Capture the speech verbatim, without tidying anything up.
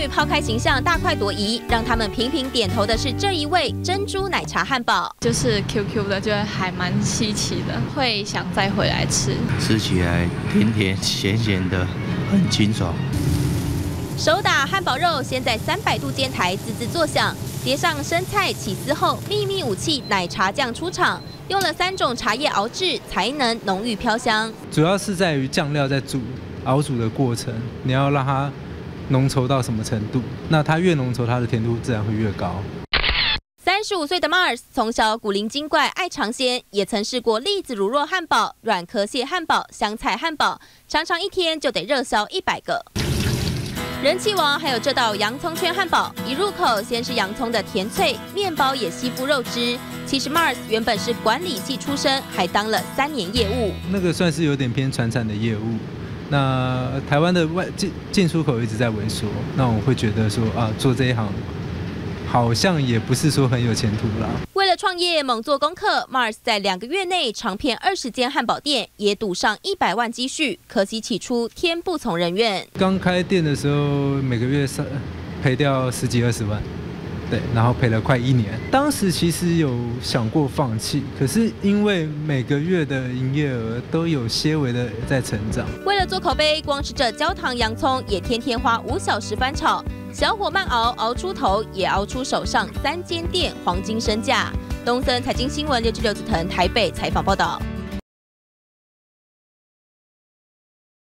抛开形象大快朵颐，让他们频频点头的是这一位珍珠奶茶汉堡， 就是 Q Q 的，就还蛮稀奇的，会想再回来吃。 吃起来甜甜咸咸的，很清爽。 手打汉堡肉先在三百度煎台滋滋作响，叠上生菜、起司后，秘密武器奶茶酱出场。 用了三种茶叶熬制，才能浓郁飘香。 主要是在于酱料在煮熬煮的过程，你要让它浓稠到什么程度？那它越浓稠，它的甜度自然会越高。 三十五岁的 Mars 从小古灵精怪，爱尝鲜，也曾试过栗子乳酪汉堡、软壳蟹汉堡、香菜汉堡，常常一天就得热销一百个。 人气王还有这道洋葱圈汉堡，一入口先是洋葱的甜脆，面包也吸附肉汁。其实 Mars 原本是管理系出身，还当了三年业务。 那个算是有点偏传产的业务。那台湾的外进进出口一直在萎缩，那我会觉得说啊，做这一行好像也不是说很有前途啦。 为了创业，猛做功课 ，Mars 在两个月内尝遍二十间汉堡店，也赌上一百万积蓄。可惜起初天不从人愿。 刚开店的时候，每个月赔赔掉十几二十万，对，然后赔了快一年。当时其实有想过放弃，可是因为每个月的营业额都有些微的在成长。 为了做口碑，光是这焦糖洋葱也天天花五小时翻炒。 小火慢熬，熬出头，也熬出手上三间店黄金身价。东森财经新闻六至六子腾台北采访报道。